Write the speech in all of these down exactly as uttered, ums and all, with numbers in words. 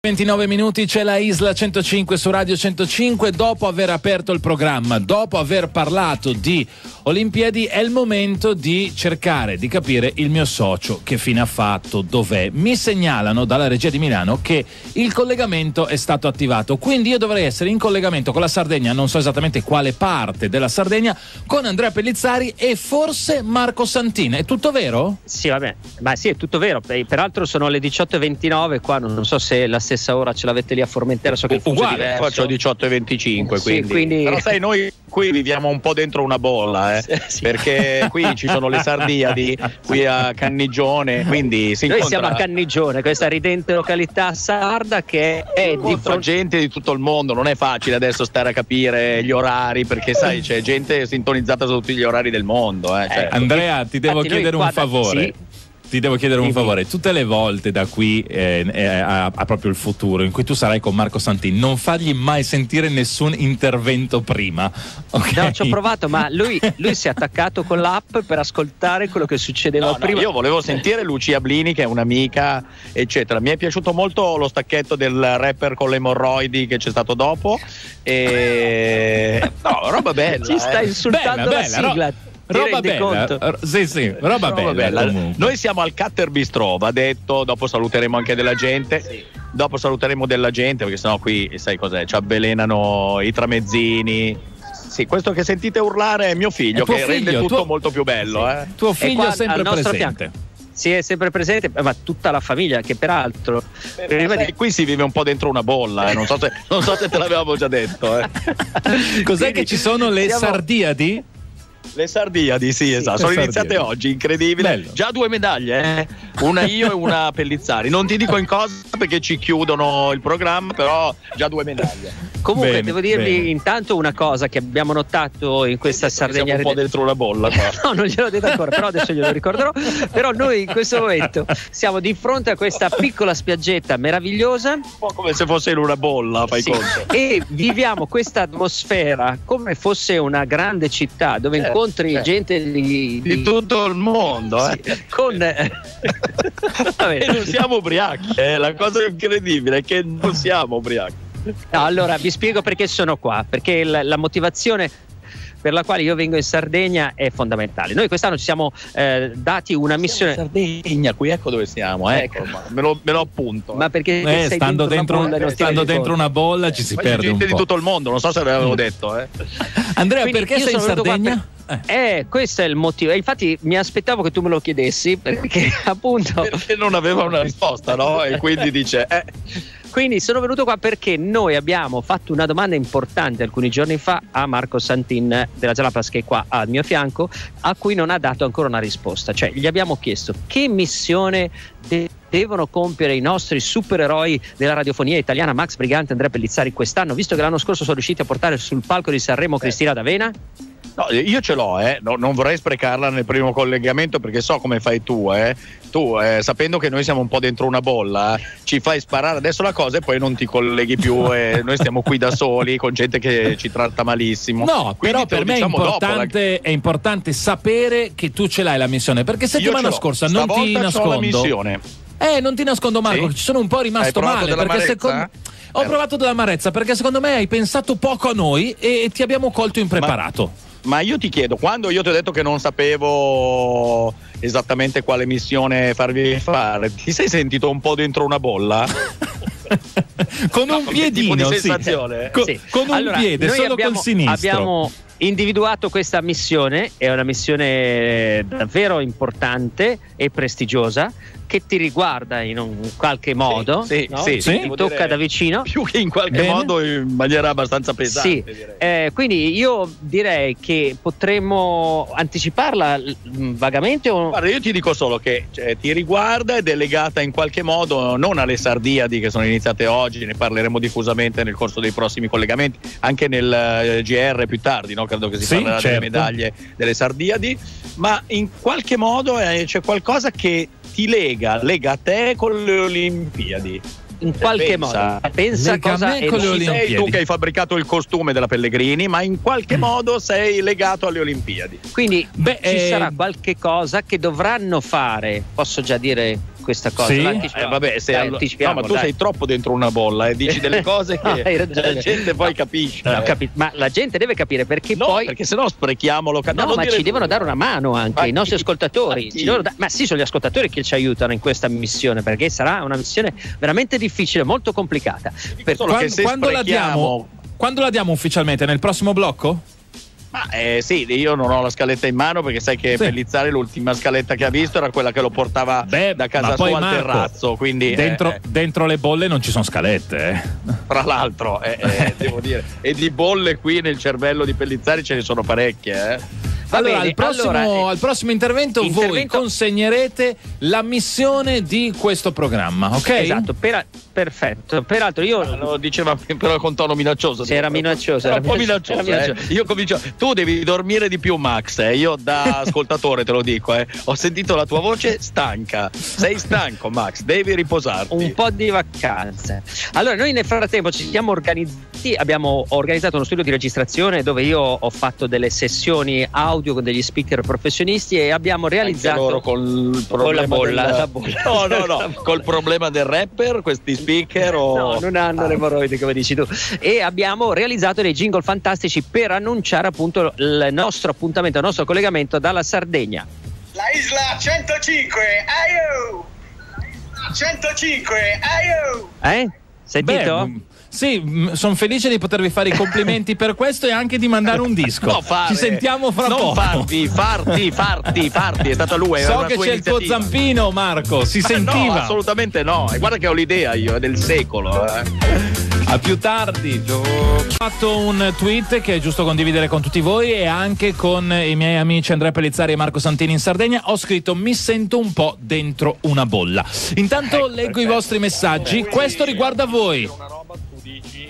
ventinove minuti, c'è la Isla centocinque su Radio centocinque. Dopo aver aperto il programma, dopo aver parlato di Olimpiadi, è il momento di cercare di capire il mio socio che fine ha fatto, dov'è. Mi segnalano dalla regia di Milano che il collegamento è stato attivato, quindi io dovrei essere in collegamento con la Sardegna, non so esattamente quale parte della Sardegna, con Andrea Pellizzari e forse Marco Santin. È tutto vero? Sì, vabbè, ma sì, è tutto vero. Peraltro sono le diciotto e ventinove qua, non so se la stessa ora ce l'avete lì a Formentera, so che il fuso è diverso. Faccio diciotto e venticinque, quindi. Sì, quindi... Però sai, noi qui viviamo un po' dentro una bolla, eh? Sì. Perché qui ci sono le Sardiadi, qui a Cannigione, quindi si noi incontra... siamo a Cannigione, questa ridente località sarda che è di fronte... gente di tutto il mondo. Non è facile adesso stare a capire gli orari, perché sai, c'è gente sintonizzata su tutti gli orari del mondo, eh? Cioè... Eh, Andrea, ti devo Infatti chiedere un favore. Sì. Ti devo chiedere un favore, tutte le volte da qui eh, eh, a, a proprio il futuro in cui tu sarai con Marco Santin, non fargli mai sentire nessun intervento prima, okay? No, ci ho provato, ma lui, lui si è attaccato con l'app per ascoltare quello che succedeva no, prima. No, io volevo sentire Lucia Blini, che è un'amica, eccetera. Mi è piaciuto molto lo stacchetto del rapper con le emorroidi che c'è stato dopo, e no, roba bella. Ci sta eh. insultando bella, la bella, sigla. No? Roba bella, R- sì sì, roba, roba bella, bella. Noi siamo al Cutter Bistro, va detto, dopo saluteremo anche della gente, sì. Dopo saluteremo della gente, perché sennò qui sai cos'è, ci avvelenano i tramezzini. Sì, questo che sentite urlare è mio figlio, è che figlio, rende tutto tuo... molto più bello, sì. eh. Tuo figlio è sempre presente. Fianco. Sì, è sempre presente, ma tutta la famiglia, che peraltro eh, sai, qui si vive un po' dentro una bolla, eh. non, so se, non so se te l'avevamo già detto, eh. Cos'è Quindi, che ci sono le siamo... Sardiadi? Le Sardiadi, sì, esatto, sono iniziate oggi, incredibile. Bello. Già due medaglie, eh? Una io e una Pellizzari. Non ti dico in cosa perché ci chiudono il programma, però già due medaglie. Comunque bene, devo dirvi bene. intanto una cosa che abbiamo notato in questa Sardegna. Siamo un po' dentro una bolla qua. No, non gliel'ho detto ancora, però adesso glielo ricorderò. Però noi in questo momento siamo di fronte a questa piccola spiaggetta meravigliosa. Un po' come se fosse in una bolla, fai sì. conto. E viviamo questa atmosfera come fosse una grande città dove eh, incontri eh. gente di, di... di tutto il mondo, eh. Sì, con e non siamo ubriachi, eh. La cosa incredibile è che non siamo ubriachi. No, allora vi spiego perché sono qua, perché la, la motivazione per la quale io vengo in Sardegna è fondamentale. Noi quest'anno ci siamo eh, dati una missione. Sardegna, qui ecco dove siamo, ecco, ecco. Me, lo, me lo appunto. Ma perché eh, stando dentro, una bolla, stando dentro una bolla ci si eh, perde un po'. Gente di tutto il mondo, non so se l'avevo detto, eh. Andrea, quindi perché sei in Sardegna? Per... Eh, questo è il motivo. E infatti mi aspettavo che tu me lo chiedessi, perché appunto perché non aveva una risposta, no? E quindi dice eh. Quindi sono venuto qua perché noi abbiamo fatto una domanda importante alcuni giorni fa a Marco Santin della Jalapas, che è qua al mio fianco, a cui non ha dato ancora una risposta. Cioè gli abbiamo chiesto che missione de- devono compiere i nostri supereroi della radiofonia italiana, Max Brigante e Andrea Pellizzari, quest'anno, visto che l'anno scorso sono riusciti a portare sul palco di Sanremo Cristina D'Avena. No, io ce l'ho, eh. no, non vorrei sprecarla nel primo collegamento, perché so come fai tu, eh. Tu, eh, sapendo che noi siamo un po' dentro una bolla, ci fai sparare adesso la cosa e poi non ti colleghi più, e noi stiamo qui da soli con gente che ci tratta malissimo. No, quindi però per me diciamo è, importante, dopo, la... è importante sapere che tu ce l'hai la missione, perché settimana scorsa non ti nascondo la missione. Eh, non ti nascondo, Marco, sì? ci sono un po' rimasto male, perché secondo ho eh. provato dell'amarezza, perché secondo me hai pensato poco a noi e ti abbiamo colto impreparato. Ma... Ma io ti chiedo, quando io ti ho detto che non sapevo esattamente quale missione farvi fare, ti sei sentito un po' dentro una bolla? Con un no, piedino, tipo di sì. sensazione? Con, sì. con un allora, piede, solo abbiamo, col sinistro. Abbiamo individuato questa missione, è una missione davvero importante e prestigiosa, che ti riguarda in un qualche modo, sì, no? sì, sì, ti tocca da vicino, più che in qualche Bene. modo in maniera abbastanza pesante. Sì. Eh, quindi io direi che potremmo anticiparla vagamente o... Guarda, io ti dico solo che cioè, ti riguarda ed è legata in qualche modo non alle Sardiadi che sono iniziate oggi, ne parleremo diffusamente nel corso dei prossimi collegamenti, anche nel G R più tardi, no? Credo che si sì, parlerà certo. delle medaglie delle Sardiadi, ma in qualche modo eh, c'è qualcosa che ti lega, lega a te con le Olimpiadi. In qualche pensa, modo pensa cosa me con le Olimpiadi. Sei tu che hai fabbricato il costume della Pellegrini, ma in qualche modo sei legato alle Olimpiadi. Quindi Beh, ci eh... sarà qualche cosa che dovranno fare, posso già dire questa cosa. Sì? Eh, vabbè, se dai, allo- anticipiamo, no, ma tu dai. sei troppo dentro una bolla e dici delle cose che No, hai ragione. la gente poi capisce. No, capi- ma la gente deve capire perché No, poi perché sennò sprechiamo l'occasione. no, ma ci devono dare una mano anche Ma i nostri chi? ascoltatori. Ma chi? Ci devono da- ma sì, sono gli ascoltatori che ci aiutano in questa missione, perché sarà una missione veramente difficile, molto complicata. Per- Solo che Quando, se quando la sprechiamo- diamo? Quando la diamo ufficialmente? Nel prossimo blocco? Ma eh, sì, io non ho la scaletta in mano perché sai che Sì. Pellizzari l'ultima scaletta che ha visto era quella che lo portava Beh, da ma casa poi sua al Marco, terrazzo. Quindi eh, Dentro, eh, dentro le bolle non ci sono scalette, eh. fra l'altro, eh, eh, devo dire, e di bolle qui nel cervello di Pellizzari ce ne sono parecchie. Eh. Va Allora, bene, al prossimo, allora, eh, al prossimo intervento, voi intervento- consegnerete la missione di questo programma, ok? Esatto, per- perfetto. Peraltro io Lo diceva però con tono minaccioso. Sì, era minaccioso, Era era un po' minaccioso, minaccioso. era eh. minaccioso. Io comincio. Tu devi dormire di più, Max. Eh. Io da ascoltatore te lo dico. Eh. Ho sentito la tua voce stanca. Sei stanco, Max. Devi riposarti. un po' di vacanze. Allora, noi nel frattempo ci siamo organizzati, abbiamo organizzato uno studio di registrazione dove io ho fatto delle sessioni audio con degli speaker professionisti e abbiamo Anche realizzato loro col problema la bolla, del... la bolla. No, no, no. Col problema del rapper, questi speaker o... No, non hanno le emorroidi come dici tu. E abbiamo realizzato dei jingle fantastici per annunciare appunto il nostro appuntamento, il nostro collegamento dalla Sardegna. La Isla centocinque, aio! La Isla centocinque, aio! Eh? Sentito? Beh, sì, sono felice di potervi fare i complimenti per questo e anche di mandare un disco. No, fare. Ci sentiamo fra non poco. Farti, farti, farti, farti. È stata lui. era So una che tua c'è il tuo iniziativa. zampino, Marco, si Ma sentiva. No, assolutamente no. E guarda che ho l'idea io, è del secolo. Eh. A più tardi. Ho fatto un tweet che è giusto condividere con tutti voi e anche con i miei amici Andrea Pellizzari e Marco Santini in Sardegna. Ho scritto: mi sento un po' dentro una bolla. Intanto Ecco, leggo perfetto. i vostri messaggi. Questo riguarda voi. Una roba tu dici.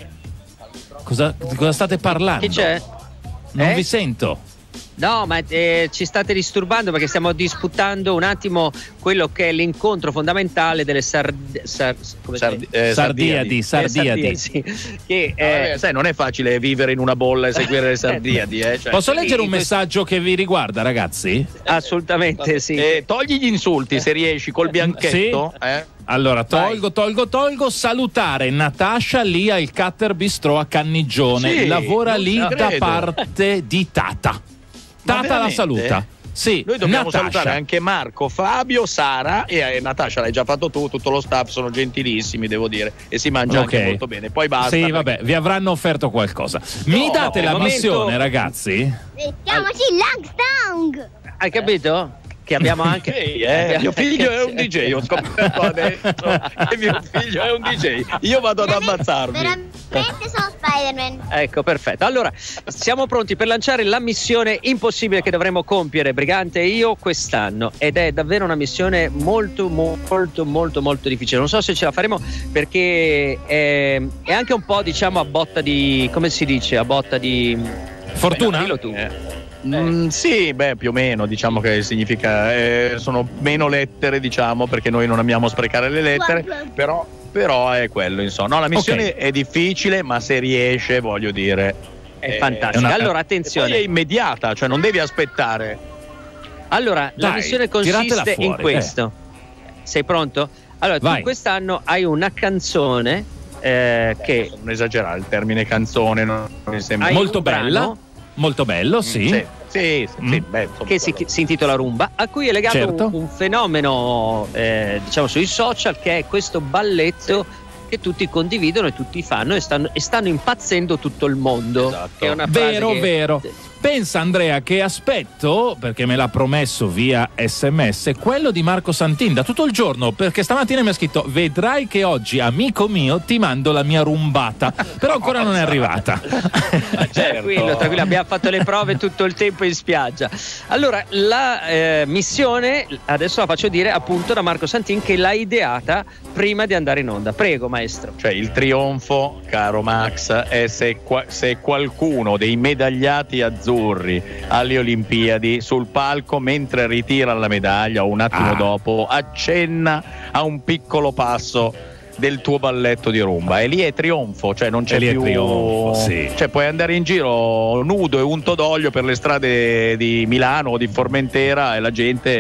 Cosa, di cosa state parlando? Chi c'è? Non Eh? vi sento. No, ma eh, ci state disturbando perché stiamo disputando un attimo quello che è l'incontro fondamentale delle sard- sar- come si Sardi- dice? eh, Sardiadi, Eh, Sardiadi. sì. Che Eh, eh, sai, non è facile vivere in una bolla e seguire le Sardiadi. Eh, cioè. Posso leggere un sì, messaggio che vi riguarda, ragazzi? assolutamente sì. Eh, togli gli insulti se riesci col bianchetto. Eh? Allora, tolgo, tolgo, tolgo. Salutare Natascia lì al Cutter Bistro a Cannigione. Sì, Lavora non lì ci da credo. parte di Tata. Tata la veramente? saluta. Sì, Noi dobbiamo Natascia. salutare anche Marco, Fabio, Sara e eh, Natascia, l'hai già fatto tu, tutto lo staff sono gentilissimi, devo dire, e si mangia Ok. anche molto bene. Poi basta. Sì, perché- vabbè, vi avranno offerto qualcosa. Mi No, date no, la al momento- missione, ragazzi? Mettiamoci Langstang! Hai capito? Che abbiamo anche Sì, eh, mio figlio è un D J, ho scoperto adesso che mio figlio è un D J. Io vado ad ammazzarmi. Veramente sono Spider-Man. Ecco, perfetto. Allora, siamo pronti per lanciare la missione impossibile che dovremo compiere, Brigante e io, quest'anno. Ed è davvero una missione molto, molto, molto, molto difficile. Non so se ce la faremo perché è, è anche un po', diciamo, a botta di... come si dice? A botta di... Fortuna? Dillo tu. Eh. Mm, sì, beh, più o meno, diciamo che significa eh, sono meno lettere, diciamo, perché noi non amiamo sprecare le lettere, però, però è quello, insomma. No, la missione Ok. è difficile, ma se riesce, voglio dire, È eh, fantastica. è una- Allora, e attenzione. poi è immediata, cioè non devi aspettare. Allora, la Dai, missione tiratela consiste fuori, in questo. Sei pronto? Allora, Vai. tu quest'anno hai una canzone eh, che Non esagerare, il termine canzone non mi sembra. Hai Molto un bella, brano? molto bello, sì. Sì, sì, sì, Mm. sì, beh, insomma, che si, si intitola Rumba, a cui è legato Certo. un, un fenomeno eh, diciamo sui social, che è questo balletto che tutti condividono e tutti fanno e stanno, e stanno impazzendo tutto il mondo. Esatto. Che è una frase Vero, che- vero. Pensa Andrea che aspetto, perché me l'ha promesso via sms, quello di Marco Santin da tutto il giorno, perché stamattina mi ha scritto: vedrai che oggi, amico mio, ti mando la mia rumbata, però ancora non è arrivata. certo. Tranquillo, tranquillo, abbiamo fatto le prove tutto il tempo in spiaggia. Allora, la eh, missione, adesso la faccio dire appunto da Marco Santin, che l'ha ideata prima di andare in onda. Prego, maestro. Cioè il trionfo, caro Max, è se, qua- se qualcuno dei medagliati azzurri alle Olimpiadi sul palco mentre ritira la medaglia o un attimo Ah. dopo accenna a un piccolo passo del tuo balletto di rumba, e lì è trionfo, cioè non c'è E lì è più trionfo, sì. cioè puoi andare in giro nudo e unto d'olio per le strade di Milano o di Formentera e la gente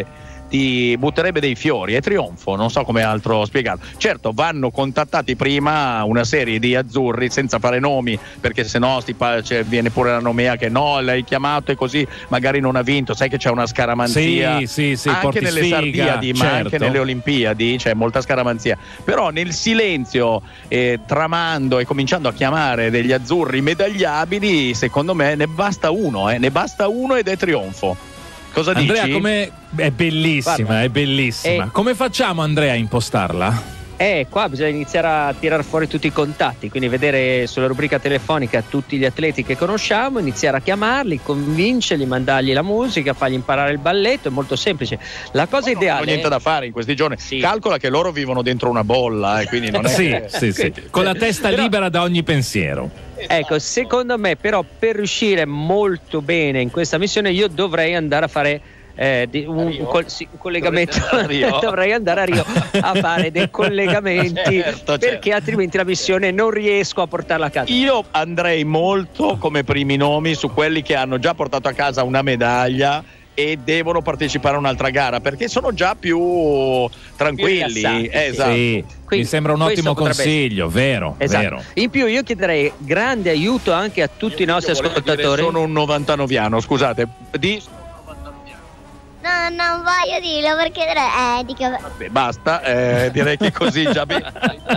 ti butterebbe dei fiori, è trionfo, non so come altro spiegarlo. Certo, vanno contattati prima una serie di azzurri senza fare nomi, perché sennò sti pa- cioè, viene pure la nomea che no, l'hai chiamato e così magari non ha vinto, sai che c'è una scaramanzia sì, sì, sì, anche nelle sfiga, Sardiadi, ma certo. anche nelle Olimpiadi c'è molta scaramanzia, però nel silenzio eh, tramando e cominciando a chiamare degli azzurri medagliabili, secondo me ne basta uno, eh, ne basta uno ed è trionfo. Cosa Andrea, dici? come è bellissima, Guarda. è bellissima. Eh. Come facciamo, Andrea, a impostarla? Eh, qua bisogna iniziare a tirar fuori tutti i contatti, quindi vedere sulla rubrica telefonica tutti gli atleti che conosciamo, iniziare a chiamarli, convincerli, mandargli la musica, fargli imparare il balletto, è molto semplice. La cosa Non ideale ho niente da fare in questi giorni. Sì. Calcola che loro vivono dentro una bolla, e quindi non è Sì, che- sì, sì. Con la testa Però- libera da ogni pensiero. Ecco, secondo me però per riuscire molto bene in questa missione io dovrei andare a fare eh, di- un, un col- sì, un collegamento. Dovresti andare a Rio? Dovrei andare a Rio a fare dei collegamenti Certo, perché certo. altrimenti la missione non riesco a portarla a casa. Io andrei molto come primi nomi su quelli che hanno già portato a casa una medaglia e devono partecipare a un'altra gara, perché sono già più tranquilli. rilassati, Eh, esatto. Sì, Quindi, mi sembra un questo ottimo potrebbe consiglio, vero, Esatto. vero. In più io chiederei grande aiuto anche a tutti i nostri Io volevo dire, ascoltatori. sono un novantanoviano, scusate. Di... No, non voglio dirlo perché eh, dico... Vabbè, basta, eh, direi che così già be-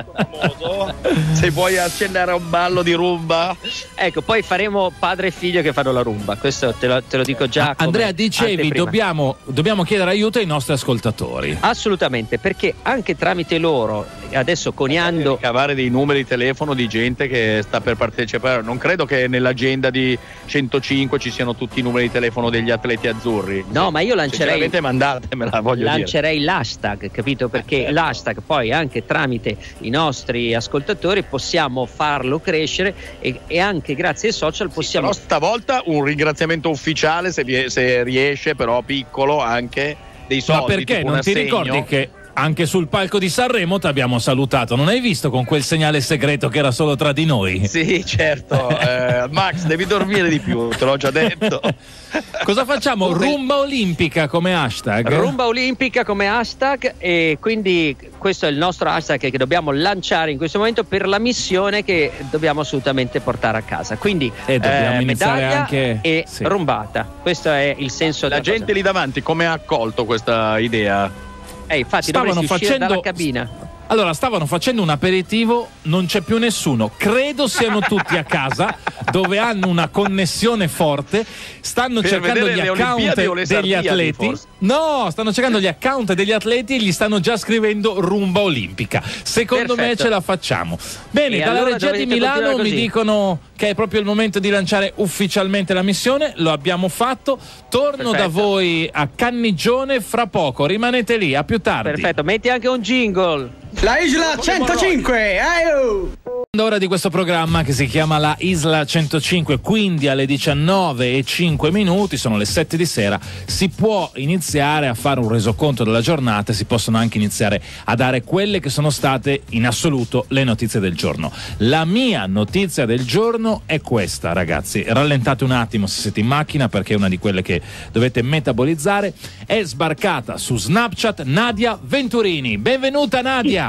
se vuoi accennare a un ballo di rumba. Ecco, poi faremo padre e figlio che fanno la rumba. Questo te lo, te lo dico già. come Andrea, dicevi, anteprima. dobbiamo, dobbiamo chiedere aiuto ai nostri ascoltatori. Assolutamente, perché anche tramite loro, adesso coniando Cavare dei numeri di telefono di gente che sta per partecipare. Non credo che nell'agenda di centocinque ci siano tutti i numeri di telefono degli atleti azzurri. No, ma io lancerei Sinceramente mandatemela, voglio lancerei l'hashtag, capito? Perché certo. l'hashtag poi anche tramite i nostri ascoltatori possiamo farlo crescere e, e anche grazie ai social dire. possiamo Però stavolta un ringraziamento ufficiale, se, vi- se riesce, però piccolo, anche dei soldi. Ma perché tipo un non ti assegno. ricordi che anche sul palco di Sanremo ti abbiamo salutato? Non hai visto con quel segnale segreto che era solo tra di noi? Sì, certo. eh, Max, devi dormire di più, te l'ho già detto. Cosa facciamo? Rumba olimpica come hashtag? Rumba olimpica come hashtag, e quindi questo è il nostro hashtag che dobbiamo lanciare in questo momento per la missione che dobbiamo assolutamente portare a casa. Quindi E dobbiamo iniziare medaglia anche- e sì. rumbata. Questo è il senso La della gente cosa. lì davanti come ha accolto questa idea? Eh, infatti Stavano dovresti uscire facendo- dalla cabina. Allora, stavano facendo un aperitivo, non c'è più nessuno. Credo siano tutti a casa, dove hanno una connessione forte. Stanno Per cercando vedere gli le account Olimpiadi o le degli Sardiadi, atleti. forse? No, stanno cercando gli account degli atleti e gli stanno già scrivendo rumba olimpica. Secondo me Perfetto. ce la facciamo. Bene, E dalla allora regia di dovete Milano continuare mi così. dicono che è proprio il momento di lanciare ufficialmente la missione. Lo abbiamo fatto. Torno da Perfetto. voi a Cannigione fra poco. Rimanete lì, a più tardi. Perfetto, metti anche un jingle. La Isla centocinque, aio! Ora di questo programma che si chiama La Isla centocinque, quindi alle diciannove e cinque minuti, sono le sette di sera, si può iniziare a fare un resoconto della giornata e si possono anche iniziare a dare quelle che sono state in assoluto le notizie del giorno. La mia notizia del giorno è questa, ragazzi, rallentate un attimo se siete in macchina perché è una di quelle che dovete metabolizzare. È sbarcata su Snapchat Nadia Venturini. Benvenuta Nadia!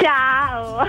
Ciao!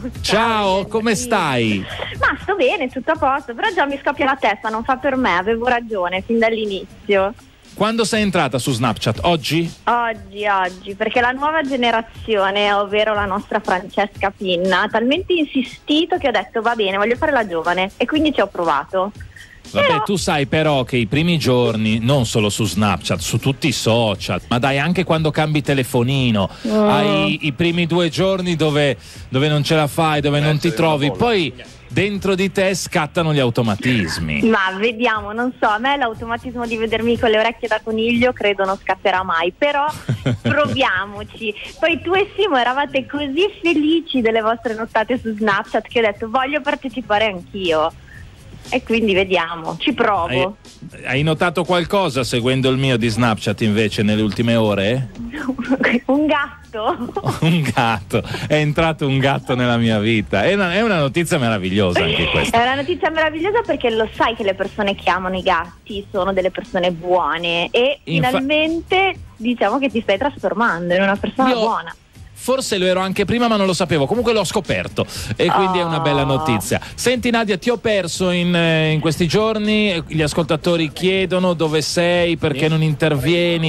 Ciao, come stai? Ma sto bene, tutto a posto, però già mi scoppia la testa, non fa per me, avevo ragione fin dall'inizio. Quando sei entrata su Snapchat? Oggi? Oggi, oggi, perché la nuova generazione, ovvero la nostra Francesca Pinna, ha talmente insistito che ho detto va bene, voglio fare la giovane e quindi ci ho provato. Vabbè, Però- tu sai però che i primi giorni, non solo su Snapchat, su tutti i social, ma dai, anche quando cambi telefonino, Mm. hai i primi due giorni dove, dove non ce la fai, dove non ti essere trovi, una bolla. poi dentro di te scattano gli automatismi. Ma vediamo, non so, a me l'automatismo di vedermi con le orecchie da coniglio credo non scatterà mai, però proviamoci. Poi tu e Simo eravate così felici delle vostre nottate su Snapchat che ho detto voglio partecipare anch'io. E quindi vediamo, ci provo. Hai, Hai notato qualcosa seguendo il mio di Snapchat invece nelle ultime ore? Un gatto. Un gatto, è entrato un gatto nella mia vita. È una, è una notizia meravigliosa anche questa. È una notizia meravigliosa perché lo sai che le persone che amano i gatti sono delle persone buone e Infa- finalmente diciamo che ti stai trasformando in una persona Io- buona. Forse lo ero anche prima ma non lo sapevo, comunque l'ho scoperto e quindi Oh. è una bella notizia. Senti Nadia, ti ho perso in, eh, in questi giorni, gli ascoltatori chiedono dove sei, perché non intervieni,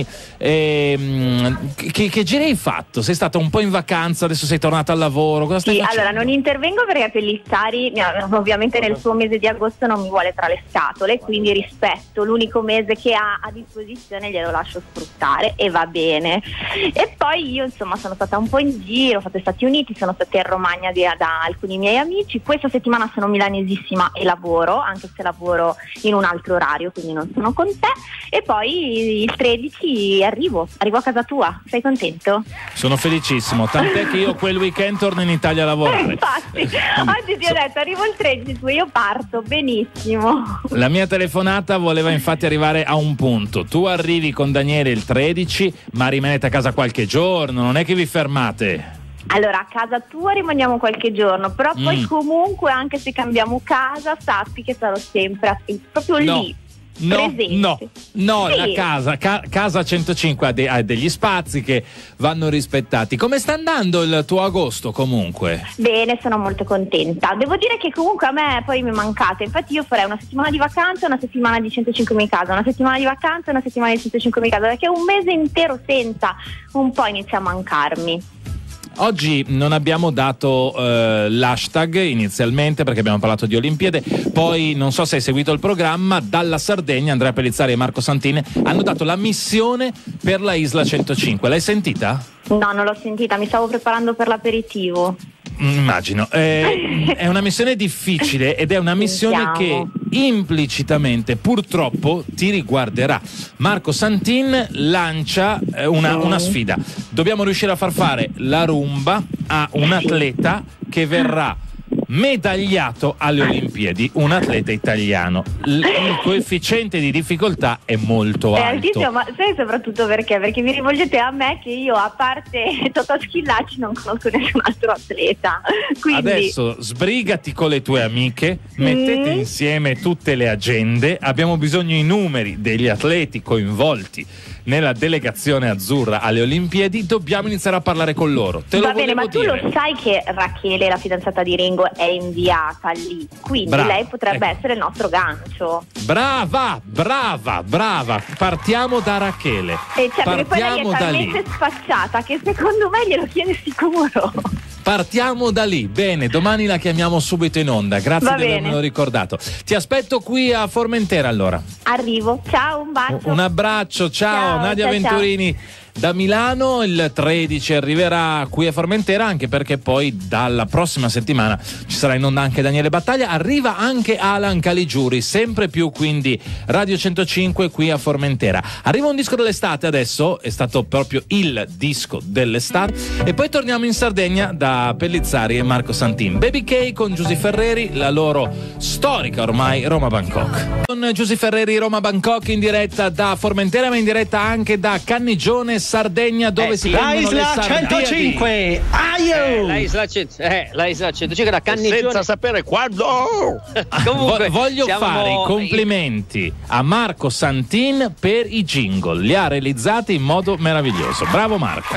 ehm, che, che giri hai fatto? Sei stata un po' in vacanza, adesso sei tornata al lavoro, cosa stai Sì, facendo? allora non intervengo perché Pellistari no, ovviamente nel suo mese di agosto non mi vuole tra le scatole, quindi rispetto l'unico mese che ha a disposizione, glielo lascio sfruttare e va bene. E poi io insomma sono stata un po' in giro, ho fatto gli Stati Uniti, sono stata in Romagna di, da alcuni miei amici, questa settimana sono milanesissima e lavoro, anche se lavoro in un altro orario, quindi non sono con te, e poi il tredici arrivo, arrivo a casa tua, sei contento? Sono felicissimo, tant'è che io quel weekend torno in Italia a lavorare. Infatti, oggi ti ho detto arrivo il tredici, tu, io parto, benissimo. La mia telefonata voleva infatti arrivare a un punto. Tu arrivi con Daniele il tredici, ma rimanete a casa qualche giorno, non è che vi fermate. Allora, a casa tua rimaniamo qualche giorno, però poi Mm. comunque anche se cambiamo casa, sappi che sarò sempre a- proprio No. lì. No, presente. no, no, Sì. la casa, ca- casa centocinque ha, de- ha degli spazi che vanno rispettati. Come sta andando il tuo agosto comunque? Bene, sono molto contenta. Devo dire che comunque a me poi mi mancate. Infatti io farei una settimana di vacanza, una settimana di centocinque in casa, una settimana di vacanza, una settimana di centocinque in casa, perché un mese intero senza un po' inizia a mancarmi. Oggi non abbiamo dato eh, l'hashtag inizialmente perché abbiamo parlato di Olimpiade, poi non so se hai seguito il programma, dalla Sardegna Andrea Pellizzari e Marco Santini hanno dato la missione per la Isla centocinque. L'hai sentita? No, non l'ho sentita, mi stavo preparando per l'aperitivo. Mm, Immagino. Eh, è una missione difficile ed è una missione Sentiamo. che implicitamente purtroppo ti riguarderà. Marco Santin lancia eh, una, una sfida. Dobbiamo riuscire a far fare la rumba a un atleta che verrà medagliato alle Olimpiadi, un atleta italiano. L- il coefficiente di difficoltà è molto È alto. altissimo, ma sai soprattutto perché? Perché vi rivolgete a me che io, a parte Totò Schillaci, non conosco nessun altro atleta. Quindi Adesso sbrigati con le tue amiche, mettete Mm. insieme tutte le agende, abbiamo bisogno i numeri degli atleti coinvolti nella delegazione azzurra alle Olimpiadi, dobbiamo iniziare a parlare con loro. Te lo va bene, volevo ma tu dire. lo sai che Rachele, la fidanzata di Ringo, è inviata lì, quindi Brava, lei potrebbe ecco. essere il nostro gancio. Brava, brava, brava. Partiamo da Rachele. E cioè, perché poi lei Partiamo è da lì. talmente spacciata che secondo me glielo chiede sicuro. Partiamo da lì. Bene, domani la chiamiamo subito in onda. Grazie Va di bene. avermelo ricordato. Ti aspetto qui a Formentera allora. Arrivo, ciao, un bacio. Un abbraccio, ciao, Ciao, Nadia ciao, Venturini da Milano. Il tredici arriverà qui a Formentera, anche perché poi dalla prossima settimana ci sarà in onda anche Daniele Battaglia. Arriva anche Alan Caligiuri, sempre più quindi Radio centocinque qui a Formentera. Arriva un disco dell'estate adesso, è stato proprio il disco dell'estate, e poi torniamo in Sardegna da Pellizzari e Marco Santin. Baby K con Giusy Ferreri, la loro storica ormai Roma Bangkok. Con Giusy Ferreri Roma Bangkok in diretta da Formentera, ma in diretta anche da Cannigione, Sardegna, dove Eh, si sì. La prendono le Isla Sardiadi. centocinque. Aio! Eh, la Isla, cent- eh, la Isla centocinque da Cannigione. Senza sapere quando. Comunque, Vo- voglio siamo fare i complimenti a Marco Santin per i jingle, li ha realizzati in modo meraviglioso. Bravo Marco.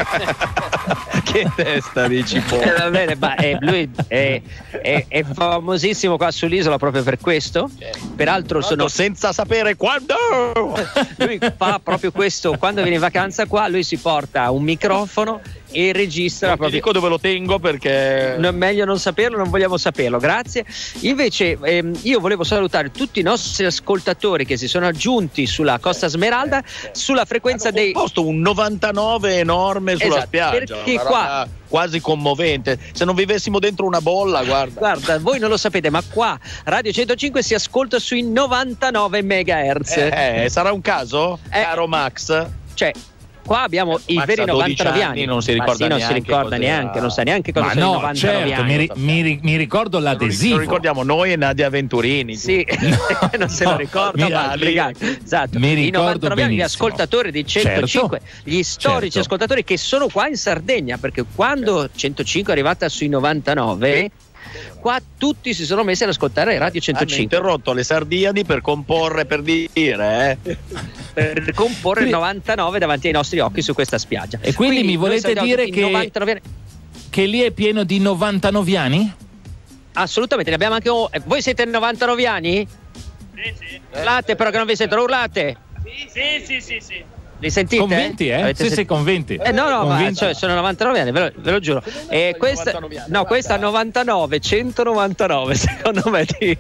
Che testa di cipolla. Eh, va bene, ma eh, lui è, è- è famosissimo qua sull'isola proprio per questo. Peraltro sono senza sapere quando. lui fa proprio questo quando viene in vacanza qua, lui si porta un microfono e registra Non ti proprio. dico dove lo tengo perché No, meglio non saperlo, non vogliamo saperlo, grazie. Invece ehm, io volevo salutare tutti i nostri ascoltatori che si sono aggiunti sulla Costa Smeralda sulla frequenza dei posto un novantanove enorme sulla Esatto, spiaggia, perché una qua- roba quasi commovente. Se non vivessimo dentro una bolla, guarda. Guarda, voi non lo sapete, ma qua Radio centocinque si ascolta sui novantanove megahertz. Eh, sarà un caso? Eh. Caro Max? Cioè, Qua abbiamo i veri novantanove anni, non si ricorda, ma sì, non neanche, si ricorda neanche, non sa neanche cosa ma sono no, i novantanove certo, anni. mi, mi, mi ricordo l'adesivo. Lo ricordiamo noi e Nadia Venturini. Sì, no, non se lo ricorda, mi, ma esatto. Mi ricordo I novantanove anni, gli benissimo. ascoltatori di centocinque, certo, gli storici certo. ascoltatori che sono qua in Sardegna, perché quando centocinque è arrivata sui novantanove, qua tutti si sono messi ad ascoltare Radio centocinque. Hanno interrotto le Sardiadi per comporre, per dire, eh. per comporre il novantanove davanti ai nostri occhi su questa spiaggia. E quindi, quindi mi volete dire che, novantanove... che lì è pieno di novantanove? Assolutamente, ne abbiamo anche. Oh, voi siete novantanove anni? Sì, sì. Urlate, però che non vi sentono, urlate. Sì, sì, sì, sì. Li sentite? Convinti, eh? Avete sì, sent... sì, convinti. Eh, no, no, convinti. ma cioè, sono novantanove anni, ve lo, ve lo giuro. E questa, no, questa novantanove, centonovantanove, secondo me, di,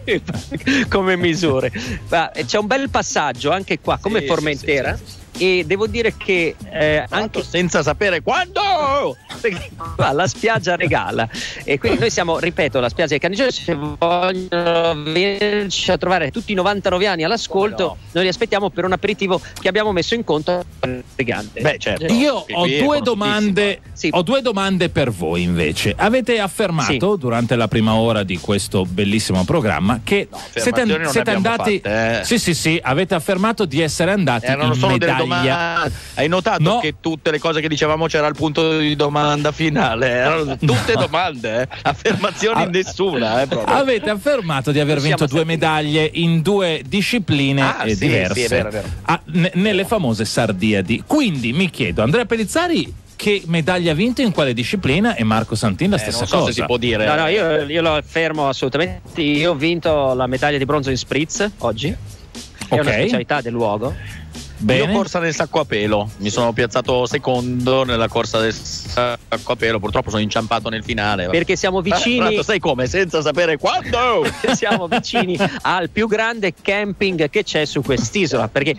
come misure. Ma c'è un bel passaggio anche qua, come sì, Formentera. Sì, sì, sì. E devo dire che eh, anche senza sapere quando qua la spiaggia regala, e quindi noi siamo, ripeto, la spiaggia di Caniggia. Se vogliono venirci a trovare tutti i novantanove anni all'ascolto, no, noi li aspettiamo per un aperitivo che abbiamo messo in conto gigante. Beh, certo. Io ho due domande sì. ho due domande per voi invece. Avete affermato sì. durante la prima ora di questo bellissimo programma che no, siete, non siete andati fatte, eh. sì sì sì avete affermato di essere andati erano in solo medaglia. Delle domande. Hai notato no. che tutte le cose che dicevamo c'era il punto di domanda finale, erano tutte domande, eh. affermazioni ah, nessuna. Eh, avete affermato di aver vinto due medaglie in due discipline ah, eh, sì, diverse sì, è vero, è vero. Ah, n- nelle famose Sardiadi. Quindi mi chiedo, Andrea Pellizzari che medaglia ha vinto in quale disciplina e Marco Santin la eh, stessa non so cosa. Se si può dire. No, no, io, io lo affermo assolutamente. Io ho vinto la medaglia di bronzo in spritz oggi. È okay. una specialità del luogo. Bene. Io corsa nel sacco a pelo, mi sono piazzato secondo nella corsa del sacco a pelo, purtroppo sono inciampato nel finale. Perché siamo vicini, ah, sai come? Senza sapere quando! Siamo vicini al più grande camping che c'è su quest'isola, perché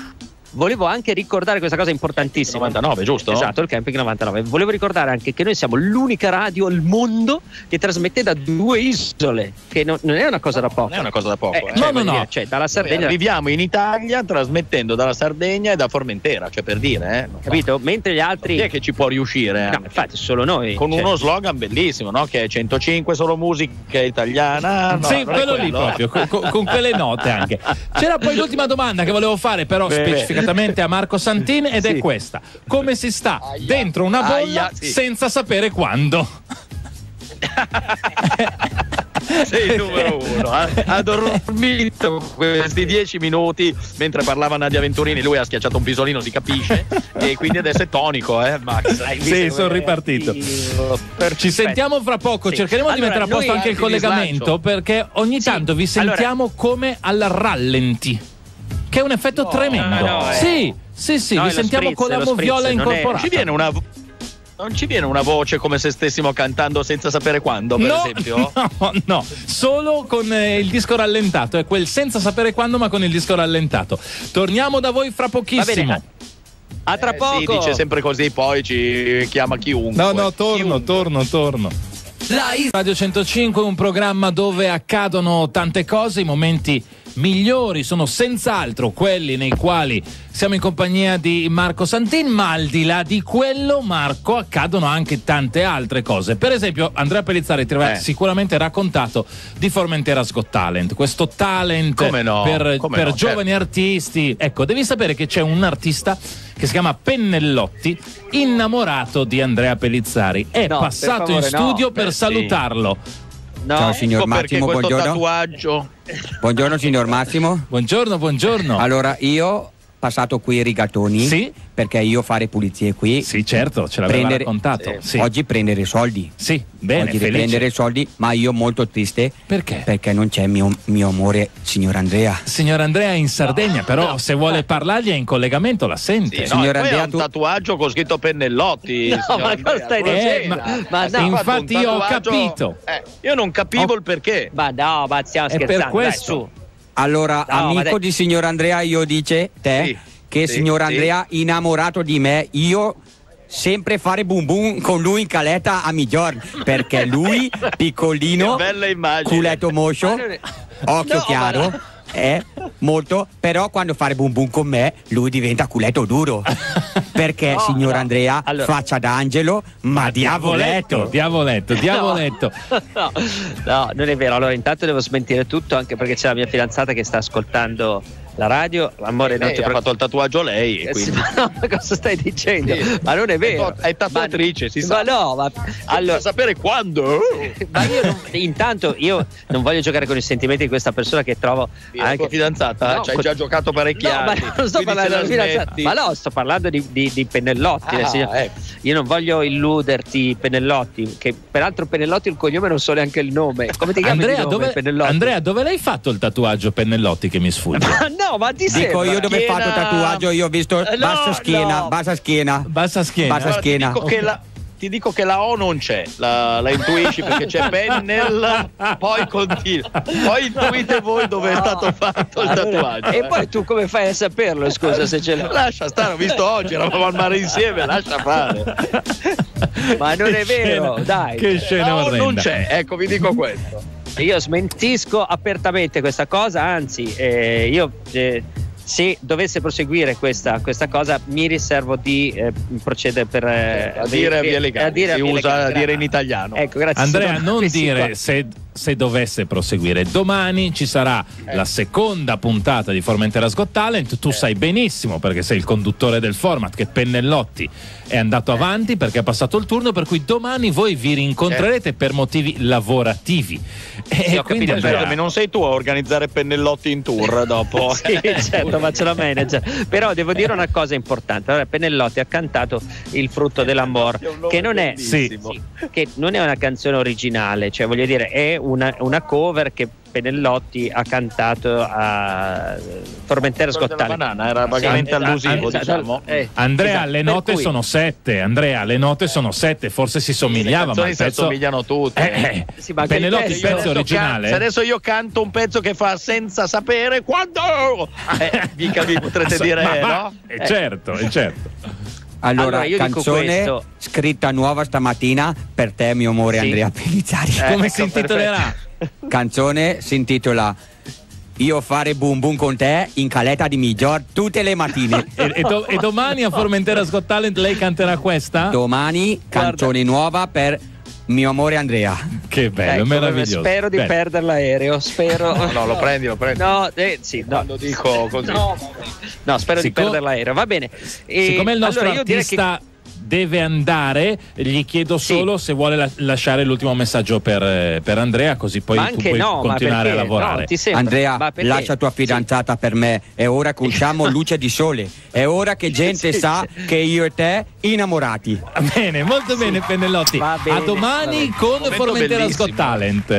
volevo anche ricordare questa cosa importantissima. novantanove, giusto? Esatto, il camping novantanove. Volevo ricordare anche che noi siamo l'unica radio al mondo che trasmette da due isole, che non, non è una cosa da poco. Non è una cosa da poco. Eh, eh. cioè, no, no, dire, no. Cioè, dalla Sardegna. Viviamo in Italia trasmettendo dalla Sardegna e da Formentera, cioè per dire, eh. Capito? Mentre gli altri. Chi è che ci può riuscire? No, infatti, solo noi. Con cioè... uno slogan bellissimo, no? Che è centocinque solo musica italiana. No, sì, quello lì quello. proprio, con, con, con quelle note anche. C'era poi l'ultima domanda che volevo fare, però Beh, specificatamente a Marco Santin, ed sì. è questa: come si sta Aia. dentro una bolla Aia, sì. senza sapere quando? Sei il numero uno. Ha, ha dormito questi dieci minuti mentre parlava Nadia Venturini. Lui ha schiacciato un pisolino, si capisce, e quindi adesso è tonico, eh, Max. Sì, sono ripartito. Perfetto. Ci sentiamo fra poco. Sì. Cercheremo allora, di mettere a posto anche il collegamento, perché ogni sì. tanto vi sentiamo allora... come al rallenti, che è un effetto no, no, tremendo. no, eh. Sì, sì, sì, no, vi sentiamo spritz, con la moviola incorporata. Ci viene una Non ci viene una voce come se stessimo cantando senza sapere quando, per no, esempio? No, no, solo con eh, il disco rallentato, è quel senza sapere quando, ma con il disco rallentato. Torniamo da voi fra pochissimo. Va bene. A tra eh, poco. Sì, dice sempre così, poi ci chiama chiunque. No, no, torno, chiunque. torno, torno. Radio centocinque, un programma dove accadono tante cose, i momenti migliori sono senz'altro quelli nei quali siamo in compagnia di Marco Santin, ma al di là di quello, Marco, accadono anche tante altre cose. Per esempio, Andrea Pellizzari ti avrà eh. sicuramente raccontato di Formentera's Got Talent, questo talent Come no, per, come per no, giovani certo. artisti. Ecco, devi sapere che c'è un artista che si chiama Pennellotti, innamorato di Andrea Pellizzari. È no, passato per favore, in studio no. per Beh, salutarlo. No. Ciao signor ecco Massimo, questo buongiorno. tatuaggio. Buongiorno signor Massimo. Buongiorno, buongiorno. Allora, io ho passato qui i rigatoni Sì. perché io fare pulizie qui. Sì, certo, ce l'aveva prendere, raccontato. eh, Sì. Oggi prendere soldi. Sì, bene, Oggi felice. prendere soldi, ma io molto triste. Perché? Perché non c'è mio, mio amore, signor Andrea. Signor Andrea è in Sardegna, No, però no. se vuole parlargli è in collegamento, la sente. Sì, no, Signor e poi Andrea, ha un tu- tatuaggio con scritto Pennellotti. No, signor ma Andrea, cosa stai quello Eh, dicendo? ma- Ma Si è no. fatto infatti un io ho tatuaggio- capito. Eh, io non capivo Ho- il perché. Ma no, ma stiamo È per scherzando, dai, questo. su. Allora, No, ma amico dai. di signor Andrea, io dice te Sì, che sì, signor sì. Andrea innamorato di me, io sempre fare boom boom con lui in caletta a Migiorn, perché lui piccolino, Che bella immagine. culetto moscio, occhio No, chiaro, ma eh, molto, però quando fare boom boom con me lui diventa culetto duro. Perché No, signor no. Andrea, Allora- faccia d'angelo, ma diavoletto. Diavoletto, diavoletto. No, no, non è vero. Allora, intanto devo smentire tutto, anche perché c'è la mia fidanzata che sta ascoltando la radio. Amore, non Lei ti ha fatto il tatuaggio lei, e Eh, sì, quindi ma no, ma cosa stai dicendo? Sì. Ma non è vero. È ta- è tatuatrice, ma, si sa. Ma no, ma allora, Allora, sapere quando. ma io non, intanto io non voglio giocare con i sentimenti di questa persona che trovo La anche tua fidanzata No, ci hai con- già giocato parecchi No, anni. ma non sto quindi parlando se della la fidanzata. smetti- Ma no, sto parlando di, di, di Pennellotti. Ah, nel senso- ecco. Io non voglio illuderti, Pennellotti, che peraltro Pennellotti il cognome non so neanche il nome. Come ti chiami Andrea di nome, dove, Pennellotti? Andrea, dove l'hai fatto il tatuaggio Pennellotti che mi sfugge? Ma no, ma ti Dico sembra? io dove ho fatto il Schiena- tatuaggio, io ho visto Eh, no, bassa schiena, no. bassa schiena. Bassa schiena. Bassa Allora, ti schiena. dico che la ti dico che la O non c'è, la, la intuisci perché c'è Pennell, poi continua. Poi intuite voi dove è stato fatto il tatuaggio. E eh. poi tu come fai a saperlo? Scusa se ce l'ho. Lascia stare, ho visto oggi, eravamo al mare insieme, lascia fare. Ma non Che è vero, scena- dai. Che scena La O orrenda. non c'è, ecco, vi dico questo. Io smentisco apertamente questa cosa, anzi, eh, io eh, se dovesse proseguire questa, questa cosa mi riservo di eh, procedere per eh, A dire a via a legale, dire a si via usa legale. a dire in italiano. Ecco, grazie. Andrea, Sono- non sì, dire qua. se, se dovesse proseguire. Domani ci sarà Eh. la seconda puntata di Formentera's Got Talent. Tu sai benissimo, perché sei il conduttore del format, che Pennellotti è andato avanti perché ha passato il turno, per cui domani voi vi rincontrerete per motivi lavorativi. E Sì, ho quindi capito, Andrea, Scusami, non sei tu a organizzare Pennellotti in tour dopo? Sì, certo, faccio la manager. Però devo dire una cosa importante. Allora, Pennellotti ha cantato Il frutto dell'amor, È un nome che non è, bellissimo. sì, che non è una canzone originale, cioè voglio dire, è una, una cover che Pennellotti ha cantato a Formentera's Got Della Talent. banana, era vagamente Sì, allusivo, esatto, diciamo. eh, Andrea, esatto. le Per note cui- sono sette. Andrea, le note sono sette. Forse si somigliava, Le ma canzoni il si pezzo... assomigliano tutte. Eh, eh. Sì, ma anche il Pennellotti, il testo- pezzo Adesso originale. can- se adesso io canto un pezzo che fa senza sapere quando, eh, mica vi potrete dire, Ma va, no? eh, certo, eh, certo. Allora, Allora, io dico canzone questo. scritta nuova stamattina per te, mio amore, Sì. Andrea Pellizzari. Eh, Come ecco, si intitolerà? Canzone si intitola Io fare boom boom con te in caletta di Miglior tutte le mattine. E, e do- e domani a Formentera's Got Talent lei canterà questa? Domani canzone nuova per mio amore Andrea. Che bello, Ecco, meraviglioso. spero di Bello. perdere l'aereo. Spero. No, no, lo prendi, lo prendi. No, eh, sì, no. Quando dico così. No, no, spero Siccome- di perdere l'aereo. Va bene. E Siccome il nostro allora io direi artista deve andare, gli chiedo Sì. solo se vuole la- lasciare l'ultimo messaggio per, eh, per Andrea, così poi ma tu anche puoi no, ma continuare perché? a lavorare. No, ti sembra? Andrea, Ma perché? lascia tua fidanzata per me. È ora che usciamo luce di sole. È ora che gente Sì, sa che io e te innamorati. Va bene, molto bene Pennellotti. Va bene, a domani va con Momento Formentera's Got bellissimo. Talent.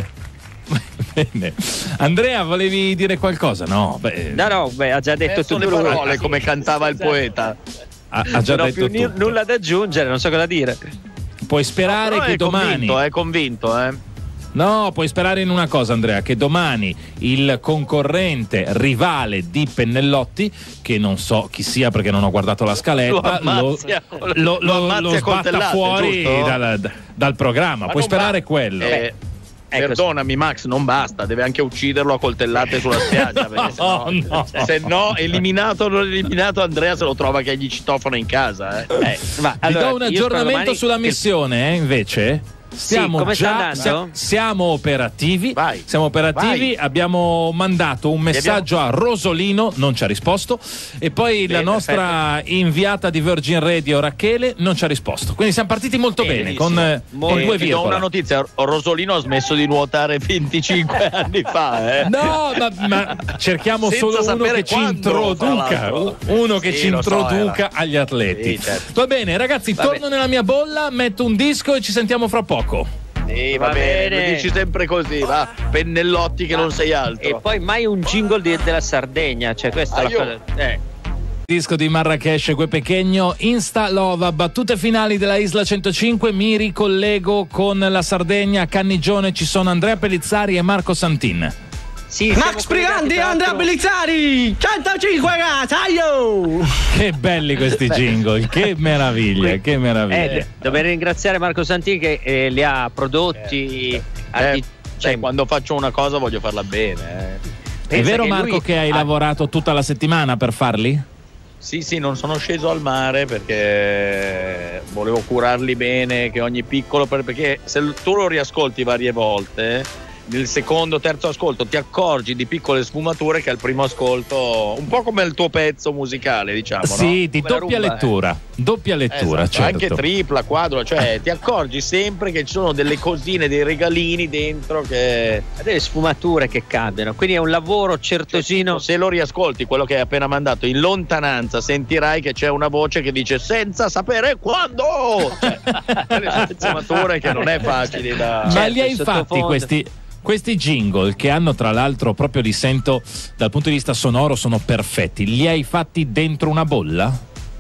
Bene. Andrea, volevi dire qualcosa? No, beh, No, no, beh, ha già detto Messo tutto le lui. parole come cantava il poeta. ha, ha già Non ho detto più ni- tutto. nulla da aggiungere, non so cosa dire. Puoi sperare Però che è domani convinto, è convinto, eh. No, puoi sperare in una cosa, Andrea, che domani il concorrente rivale di Pennellotti, che non so chi sia perché non ho guardato la scaletta, Lo lo, ammazzi a- lo, lo lo- ammazzi lo a sbatta coltellate, fuori giusto? dal, dal programma. Ma Puoi non sperare va- quello. Eh, Ecco, perdonami Max, non basta, deve anche ucciderlo a coltellate sulla spiaggia. Perché No, sennò- no. Se no, eliminato o non eliminato, Andrea se lo trova che gli citofono in casa. Eh. eh, ma Ti allora, do un io spero aggiornamento domani sulla che- missione, eh, invece. Stiamo come sta già, andando? sia- siamo operativi. Vai. Siamo operativi. Vai. Abbiamo mandato un messaggio a Rosolino, non ci ha risposto. E poi la Bene, nostra inviata di Virgin Radio, Rachele, non ci ha risposto. Quindi siamo partiti molto bene, Benissimo. con, eh, Molto con due Ti do una virgole. notizia: Rosolino ha smesso di nuotare venticinque anni fa. Eh. No, ma, ma cerchiamo Senza solo uno sapere che ci quando, introduca, tra l'altro. uno che Sì, ci lo so, introduca era. agli atleti. Sì, certo. Va bene, ragazzi, Va torno bene. nella mia bolla, metto un disco e ci sentiamo fra poco. Sì, va, Va bene, bene. lo dici sempre così, va. Pennellotti che non sei altro. E poi mai un jingle di- della Sardegna, cioè questa è la Ah, io- cosa. Eh. Disco di Marrakesh, Gue Pequeño, Insta Lova, battute finali della Isla centocinque. Mi ricollego con la Sardegna. A Cannigione ci sono Andrea Pellizzari e Marco Santin. Sì, siamo Max Brigandi e collegati, tra Andrea l'altro- Bellizzari centocinque ragazzi, aio! Che belli questi jingle, che meraviglia, che meraviglia. Eh, dovrei ringraziare Marco Santin che eh, li ha prodotti. ha Eh, di- cioè, cioè, quando faccio una cosa voglio farla bene. Eh. È vero che Marco lui che hai ha- lavorato tutta la settimana per farli? Sì, sì, non sono sceso al mare perché volevo curarli bene, che ogni piccolo, perché se tu lo riascolti varie volte, nel secondo, terzo ascolto ti accorgi di piccole sfumature che al primo ascolto, un po' come il tuo pezzo musicale, diciamo, Sì, no? di Come la doppia rumba, lettura, eh. doppia lettura, Esatto, certo. anche tripla, quadro, cioè ti accorgi sempre che ci sono delle cosine, dei regalini dentro che delle sfumature che cambiano, quindi è un lavoro certosino. se lo riascolti quello che hai appena mandato in lontananza sentirai che c'è una voce che dice senza sapere quando, cioè, delle sfumature che non è facile da Ma Certo, li hai il fatti sottofondo. questi, questi jingle che hanno tra l'altro, proprio li sento dal punto di vista sonoro, sono perfetti. Li hai fatti dentro una bolla?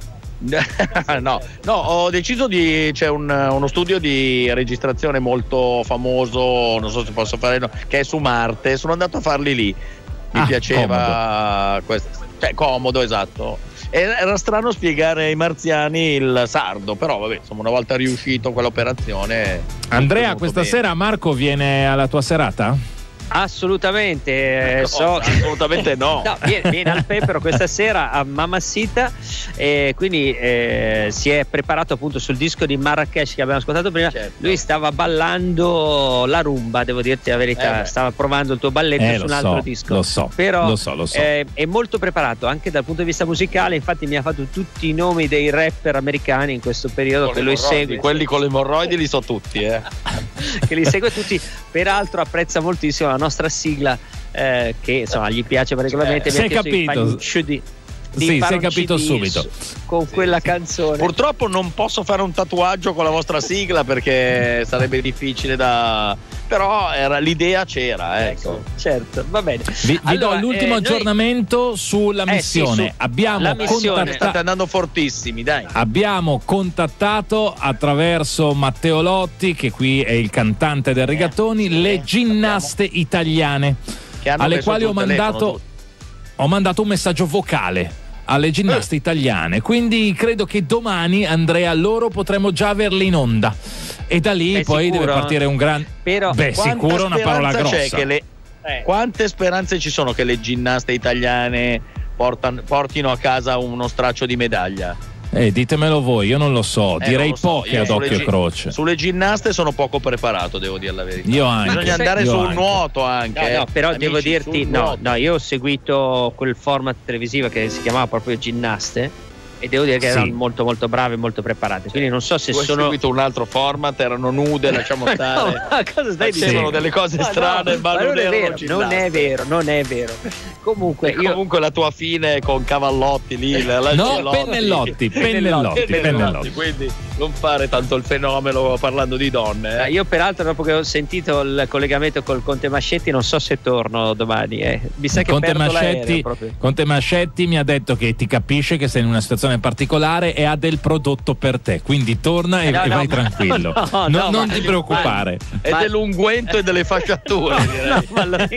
no, no, ho deciso di. C'è un, uno studio di registrazione molto famoso, non so se posso fare, no, che è su Marte. Sono andato a farli lì. Mi Ah, piaceva questo, cioè comodo, esatto. Era, era strano spiegare ai marziani il sardo, però vabbè, insomma, una volta riuscito quell'operazione. Andrea, venuto questa bene. sera Marco viene alla tua serata? Assolutamente, eh, No, so assolutamente no. No, viene, viene al Pepero questa sera a Mamacita, e quindi eh, si è preparato appunto sul disco di Marrakesh che abbiamo ascoltato prima. Certo. Lui stava ballando la rumba, devo dirti la verità, Eh beh. stava provando il tuo balletto Eh, su lo un altro so, disco. lo so, Però lo so, lo so. eh, è molto preparato anche dal punto di vista musicale, infatti mi ha fatto tutti i nomi dei rapper americani in questo periodo Con che le lui emorroidi, segue. quelli con le emorroidi li so tutti, eh. che li segue tutti, peraltro apprezza moltissimo la nostra sigla, eh, che insomma gli piace particolarmente. Si mi è ha chiesto di capito. fargli un C D, di Sì, fare si è un capito C D subito. su- con quella canzone. Purtroppo non posso fare un tatuaggio con la vostra sigla perché sarebbe difficile da. Però era, l'idea c'era, ecco. Certo, va bene. Vi, vi Allora, do l'ultimo eh, noi- aggiornamento sulla Eh, sì, missione. su- abbiamo, la missione. contatta- State andando fortissimi, dai. abbiamo contattato attraverso Matteo Lotti, che qui è il cantante del Rigatoni, sì, le ginnaste italiane, Che hanno alle messo quali giù ho il telefono, mandato, tutti. ho mandato un messaggio vocale alle ginnaste Eh. italiane, quindi credo che domani, Andrea, loro potremo già averle in onda, e da lì Sei poi sicuro? deve partire un gran Però beh, Quanta sicuro è una parola speranza c'è grossa. che le- Eh. Quante speranze ci sono che le ginnaste italiane portan- portino a casa uno straccio di medaglia? Eh, ditemelo voi, io non lo so, Eh, direi non lo so, poche io ad sulle occhio e gi- croce. Sulle ginnaste sono poco preparato, devo dire la verità. Io anche. Bisogna andare io sul anche. nuoto anche. No, eh. no, però Amici, devo dirti, sul no, nuoto. no, io ho seguito quel format televisivo che si chiamava proprio Ginnaste, e devo dire che Sì. erano molto molto bravi e molto preparati, quindi non so se Tu hai sono seguito un altro format, erano nude, lasciamo No, stare. ma cosa stai Facevano dicendo? delle cose Ma no, strane, ma, ma non, non è erano vero, non ginnaste. è vero, non è vero. Comunque E io comunque la tua fine con Cavallotti lì, la No, Lancelotti. Pennellotti, Pennellotti, Pennellotti. Quindi non fare tanto il fenomeno parlando di donne. Eh, Eh. Io peraltro dopo che ho sentito il collegamento col Conte Mascetti non so se torno domani, eh. Mi sa che Conte perdo l'aereo Mascetti, proprio. Conte Mascetti mi ha detto che ti capisce che sei in una situazione particolare e ha del prodotto per te, quindi torna e, No, e no, vai ma- tranquillo. no, Non- no, non ma- ti preoccupare. E Ma- dell'unguento e delle fasciature, direi. No, ma, lo-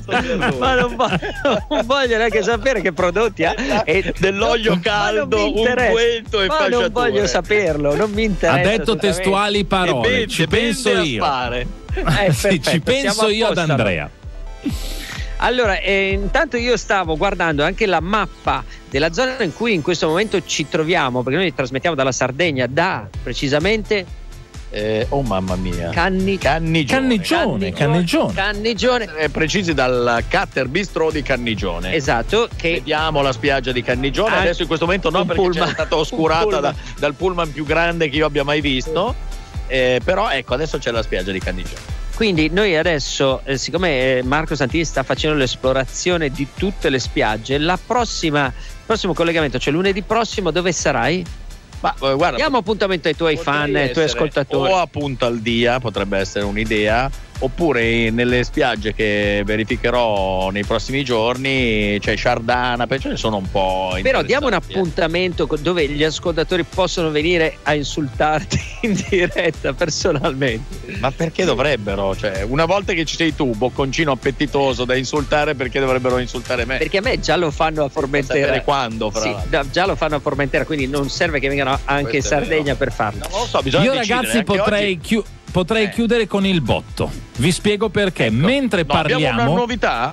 ma non, voglio, non voglio neanche sapere che prodotti ha e Dell'olio ma non caldo, mi interessa. unguento e ma fasciature. non voglio saperlo, non mi Ha interessa detto assolutamente. testuali parole, E bende, ci penso bende a io. spare. Eh, Sì, perfetto, ci penso siamo a io ad posto, Andrea. Allora, eh, intanto io stavo guardando anche la mappa della zona in cui in questo momento ci troviamo, perché noi trasmettiamo dalla Sardegna, da precisamente Eh, oh mamma mia. Canni- Cannigione. Cannigione, Cannigione. Cannigione. Eh, precisi dal Cutter Bistro di Cannigione. Esatto, che Vediamo la spiaggia di Cannigione. Ah, Adesso in questo momento no, un perché pullman. è stata Un oscurata pullman. da- dal pullman più grande che io abbia mai visto. Eh, però ecco, adesso c'è la spiaggia di Cannigione. quindi noi adesso, eh, siccome eh, Marco Santini sta facendo l'esplorazione di tutte le spiagge, la prossima, il prossimo collegamento, cioè lunedì prossimo, dove sarai? Ma eh, guarda, Diamo appuntamento ai tuoi potrei fan, ai tuoi essere ascoltatori. O a Punta Aldia potrebbe essere un'idea, oppure nelle spiagge che verificherò nei prossimi giorni c'è Sciardana, perché ce ne sono un po'. Però diamo un interessanti, eh. appuntamento co- dove gli ascoltatori possono venire a insultarti in diretta personalmente. Ma perché dovrebbero? Cioè, una volta che ci sei tu, bocconcino appetitoso da insultare, perché dovrebbero insultare me? Perché a me già lo fanno a Formentera. sapere quando, fra Sì, l'altro. no, già lo fanno a Formentera, quindi non serve che vengano anche in Questo è Sardegna vero. per farlo. No, non lo so, bisogna Io decidere, ragazzi anche potrei, oggi- chiu- potrei Eh. chiudere con il botto. Vi spiego perché. Ecco. Mentre No, abbiamo parliamo una novità.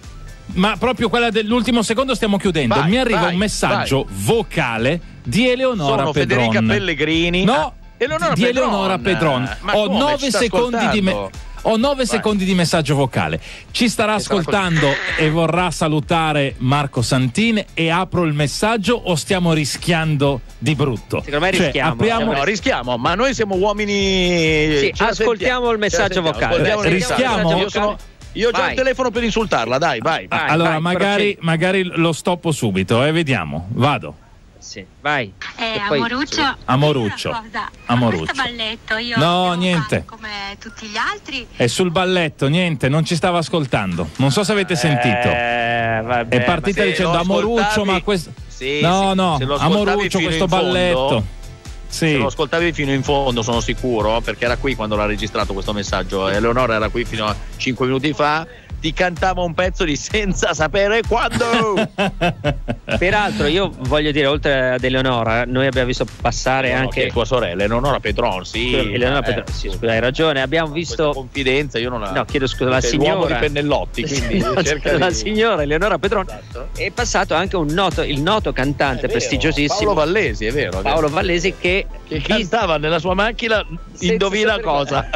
ma proprio quella dell'ultimo secondo stiamo chiudendo. Vai, Mi arriva vai, un messaggio vai. vocale di Eleonora Sono Pedron. Federica Pellegrini. No, Ah, Eleonora di Pedron. Eleonora Pedron. Ma Ho come? nove Ci sta secondi di me- ascoltando? Ho nove Vai. secondi di messaggio vocale. Ci starà E sarà ascoltando e vorrà salutare Marco Santin e apro il messaggio o stiamo rischiando di brutto? Secondo me Cioè, rischiamo. apriamo- No, rischiamo, ma noi siamo uomini. Sì, ce la ascoltiamo sentiamo, il messaggio ce la sentiamo, vocale. ascoltiamo il Rischiamo? messaggio. Io, sono, io ho già Vai. il telefono per insultarla, dai, vai. Vai, allora, vai, magari, procedi. magari lo stoppo subito, eh, vediamo. Vado. Sì, vai. Eh, E poi- Amoruccio, Amoruccio. dimmi una cosa, Amoruccio. questo balletto io No, devo niente. fare come tutti gli altri. È sul balletto, niente, non ci stava ascoltando. Non so se avete sentito. Eh, vabbè, È partita se dicendo lo Amoruccio, ascoltavi- ma questo. Sì, no, sì, no, se lo ascoltavi Amoruccio, fino questo in fondo- balletto. Se Sì. lo ascoltavi fino in fondo, sono sicuro, perché era qui quando l'ha registrato questo messaggio. Eleonora era qui fino a cinque minuti fa. Ti cantava un pezzo di Senza sapere quando. Peraltro io voglio dire, oltre ad Eleonora, noi abbiamo visto passare No, no, anche che è tua sorella, Eleonora Pedron, sì. Eleonora eh, Pedron, sì, scusa, hai ragione, abbiamo Questa visto confidenza, io non la. no, chiedo scusa, la sei l'uomo signora di Pennellotti, quindi No, cerca la di- signora Eleonora Pedron Esatto. è passato anche un noto, il noto cantante È vero, prestigiosissimo Paolo Vallesi, è vero. è vero. Paolo Vallesi che, che cantava nella sua macchina, Senza indovina sapere cosa.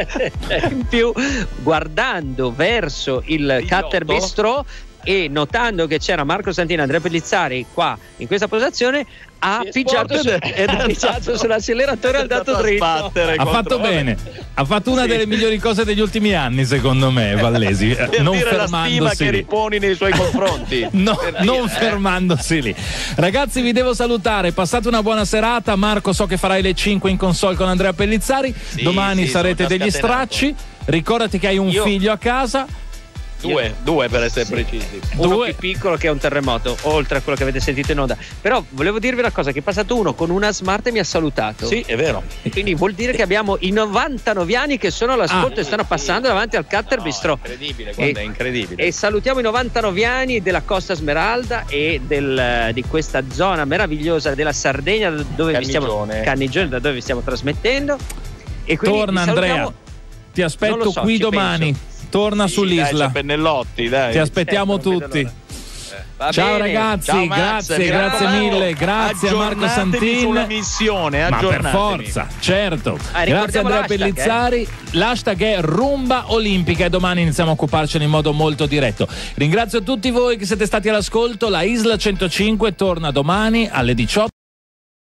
in più guardando verso il Cutter Bistro e notando che c'era Marco Santin e Andrea Pellizzari qua in questa posizione ha Si è pigiato, su, sporto ed è ha andato- pigiato sull'acceleratore e ha è andato dato a dritto. sbattere Ha contro- fatto vabbè. bene, ha fatto una Sì. delle migliori cose degli ultimi anni, secondo me, Vallesi. eh, Per non dire la stima fermandosi che lì. riponi nei suoi confronti. No, Per dire, non eh. fermandosi lì. Ragazzi, vi devo salutare. Passate una buona serata. Marco, so che farai le cinque in console con Andrea Pellizzari. Sì, Domani sì, sarete sono già degli scatenato. stracci. Ricordati che hai un Io- figlio a casa. Due, due per essere precisi. Uno Due. più piccolo che è un terremoto, oltre a quello che avete sentito in onda. Però volevo dirvi una cosa, che è passato uno con una smart e mi ha salutato. Sì, è vero. Quindi vuol dire che abbiamo i novantanove anni che sono all'ascolto Ah. e stanno passando davanti al Cutter No, Bistro. è incredibile, guarda, E- è incredibile. E salutiamo i novantanove anni della Costa Smeralda e del- di questa zona meravigliosa della Sardegna dove vi stiamo, Cannigione. Cannigione, da dove vi stiamo trasmettendo. E quindi Torna, vi salutiamo- Andrea. Ti Non aspetto lo so, qui ci domani. penso. Torna Sì, sull'isola. dai, c'è Pennellotti, dai. Ti aspettiamo Eh, non vedo tutti. l'ora. Va Ciao bene. ragazzi, Ciao, Max, grazie, mi grazie raccomando, mille, grazie a Marco aggiornatevi Santin. sulla missione, Ma per aggiornatevi. forza, certo. Ah, Grazie ricordiamo Andrea l'hashtag, Pellizzari. L'hashtag è Rumba Olimpica e domani iniziamo a occuparcene in modo molto diretto. Ringrazio tutti voi che siete stati all'ascolto. La Isla centocinque torna domani alle diciotto.